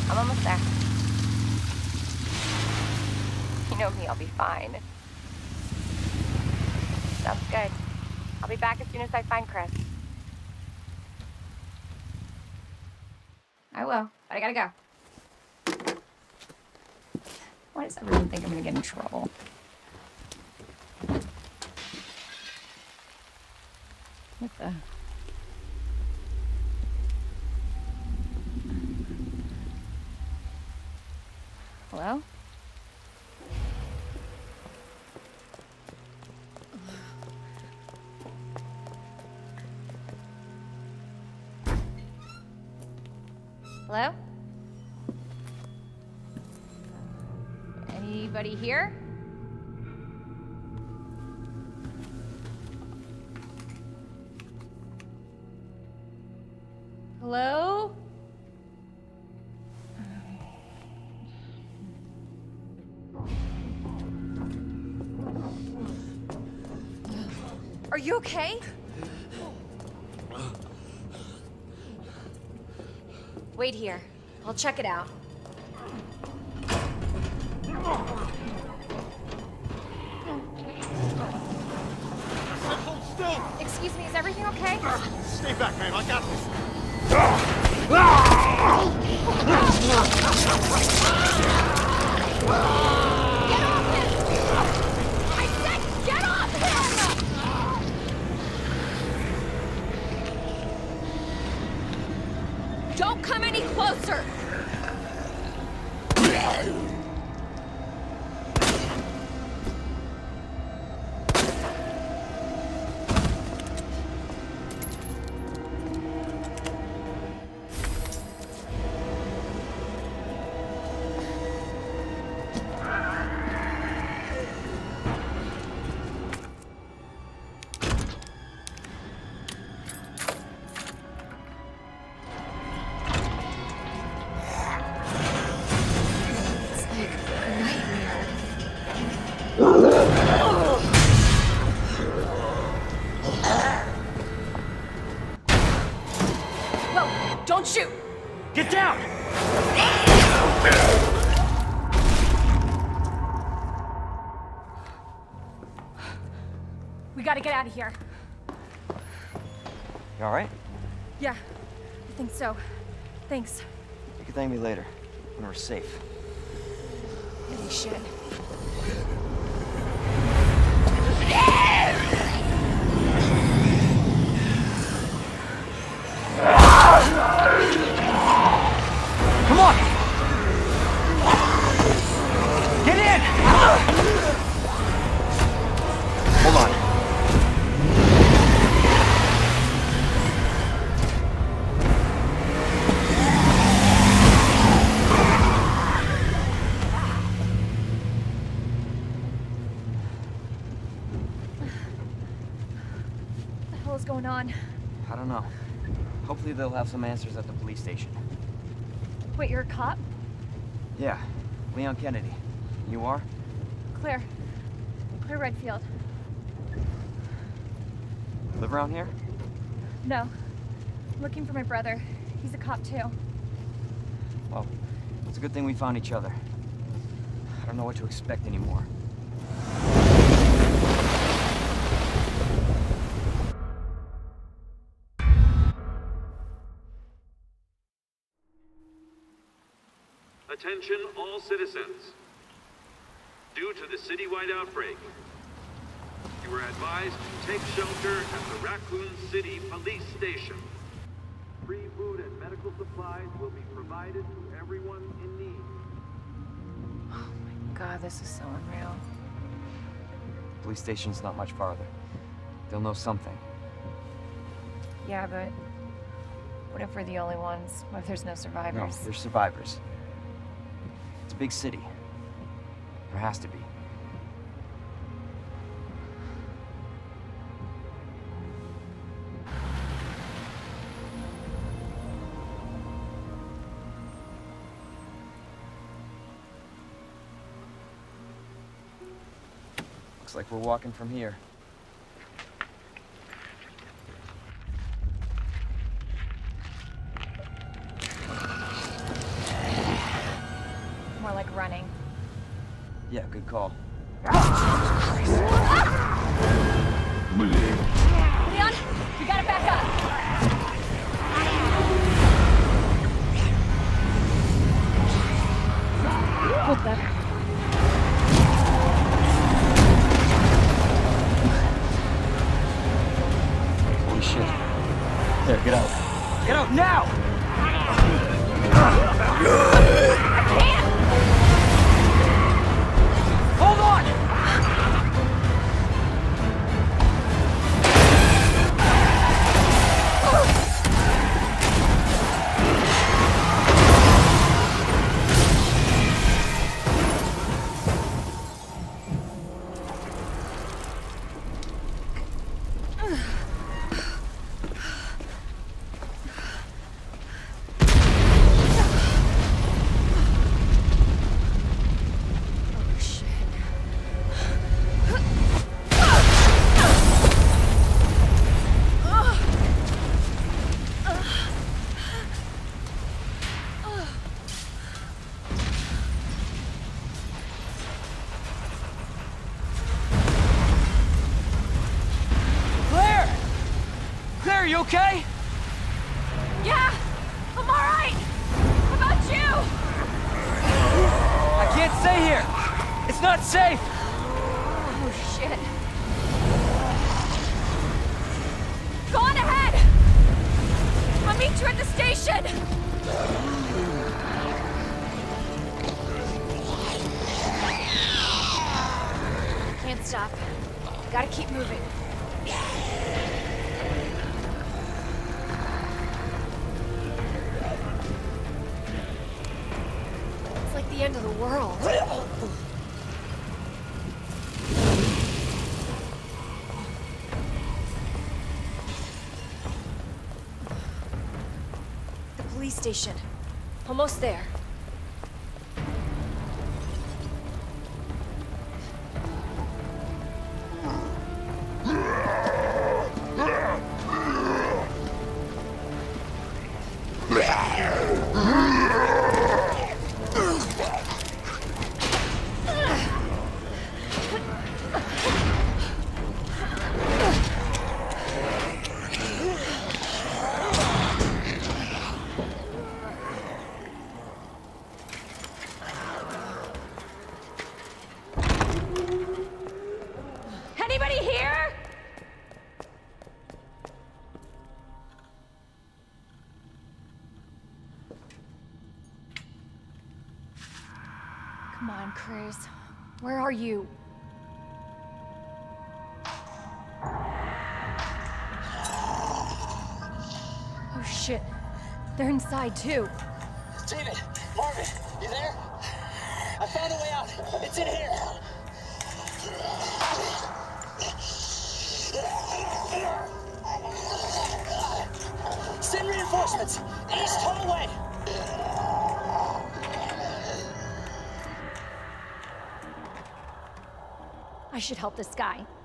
I'm almost there. You know me, I'll be fine. Sounds good. I'll be back as soon as I find Chris. I will, but I gotta go. Why does everyone think I'm gonna get in trouble? What the? Hello? Hello? Anybody here? Hello? Are you okay? Wait here. I'll check it out. Hold still! Excuse me, is everything okay? Stay back, ma'am. I got this. Get off him! I said get off him! Don't come any closer! Don't shoot! Get down! We gotta get out of here. You alright? Yeah, I think so. Thanks. You can thank me later, when we're safe. Holy shit. Come on! Get in! Hold on. What the hell is going on? I don't know. Hopefully they'll have some answers at the police station. Wait, you're a cop? Yeah, Leon Kennedy. You are? Claire. Claire Redfield. Live around here? No. I'm looking for my brother. He's a cop too. Well, it's a good thing we found each other. I don't know what to expect anymore. Attention all citizens. Due to the citywide outbreak, you are advised to take shelter at the Raccoon City Police Station. Free food and medical supplies will be provided to everyone in need. Oh my god, this is so unreal. Police station's not much farther. They'll know something. Yeah, but what if we're the only ones? What if there's no No, survivors? there's survivors. It's a big city. There has to be. Looks like we're walking from here. running. Yeah, good call. Leon, you gotta back up. What the? Holy shit. There, get out. Get out now! Hold on! Claire, you okay? Yeah, I'm all right. How about you? I can't stay here. It's not safe. Oh, shit. Go on ahead. I'll meet you at the station. Can't stop. Gotta keep moving. It's like the end of the world. The police station. Almost there. Anybody here? Come on, Chris. Where are you? Oh shit. They're inside too. David! Marvin! You there? I found a way out! It's in here! Send reinforcements! East hallway! I should help this guy.